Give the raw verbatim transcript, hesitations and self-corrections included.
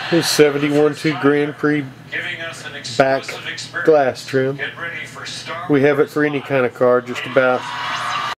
This seventy-one two Grand Prix back glass trim. We have it for any kind of car, just about.